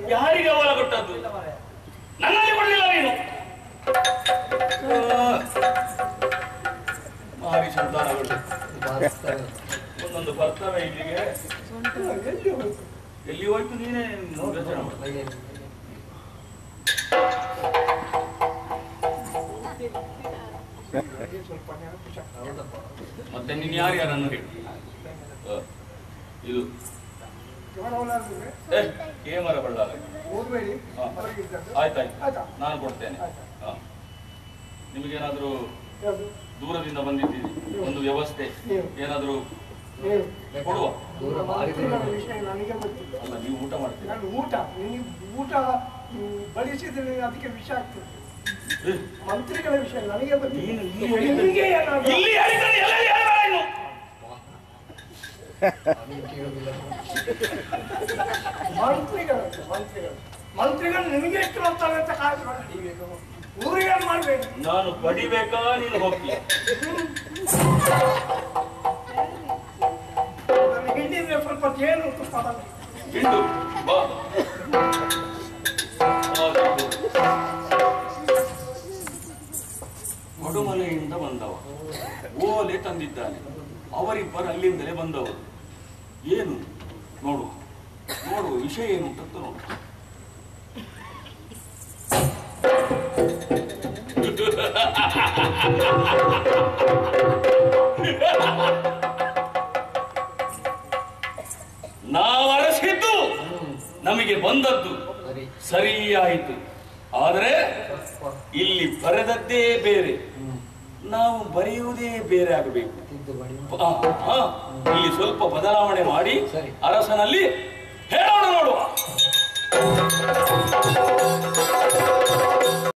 ಯಾರಿಗೆ ಅವಲ ಕೊಟ್ಟದ್ದು? ನನ್ನಲ್ಲಿ ಕೊಡಲಿಲ್ಲ ನೀನು. ಮಾರಿ ಸಂತಾನಗಳು ಒಂದೊಂದು ಬರ್ತವೆ ಇಲ್ಲಿಗೆ. ಎಲ್ಲಿ ಹೋಯ್ತು ನೀನೇ ಯೋಚನೆ ಮಾಡು. ಮತ್ತೆ ನೀನ್ ಯಾರನ್ನು ಹೇಳಿ? ಇದು ಕೇಮರ ಬಳ್ಳಾರ. ಆಯ್ತಾಯ್ತು, ನಾನು ಕೊಡ್ತೇನೆ. ನಿಮಗೇನಾದ್ರೂ ದೂರದಿಂದ ಬಂದಿದ್ದೀರಿ, ಒಂದು ವ್ಯವಸ್ಥೆ ಏನಾದ್ರೂ ಕೊಡುವ? ಅಲ್ಲ, ನೀವು ಊಟ ಮಾಡ್ತೀರಿ. ಊಟ ಬಡಿಸಿದ್ರೆ ಅದಕ್ಕೆ ವಿಷಯ ಆಗ್ತದೆ. ಮಂತ್ರಿಗಳ ವಿಷಯ ನನಗೆ ಮಂತ್ರಿಗಳು ನಿಮಗೆ ಎಷ್ಟು ಹೋಗ್ತಾರೆ ಅಂತ ಕಾದು ಹಿಡಿಬೇಕು. ಊರಿಗೆ ಮಾಡ್ಬೇಕು. ನಾನು ಬಡಿಬೇಕಾ ನೀನು ಹೋಗ್ತೀಯ? ಹಿಂಡಿದ್ರೆ ಸ್ವಲ್ಪ ಏನು ತುಪ್ಪ ಹಿಂಡು ಬಾ. ಪಡುಮಲೆಯಿಂದ ಬಂದವ, ಓಲೆ ತಂದಿದ್ದಾನೆ. ಅವರಿಬ್ಬರು ಅಲ್ಲಿಂದಲೇ ಬಂದವರು. ಏನು ನೋಡು ನೋಡು, ವಿಷಯ ಏನು ಅಂತ ನೋಡು. ನಾವು ಅರಸಿದ್ದು ನಮಗೆ ಬಂದದ್ದು ಸರಿಯಾಯಿತು. ಆದರೆ ಇಲ್ಲಿ ಬರೆದದ್ದೇ ಬೇರೆ, ನಾವು ಬರೆಯುವುದೇ ಬೇರೆ ಆಗಬೇಕು. ಇಲ್ಲಿ ಸ್ವಲ್ಪ ಬದಲಾವಣೆ ಮಾಡಿ ಅರಸನಲ್ಲಿ ಹೇಳೋಣ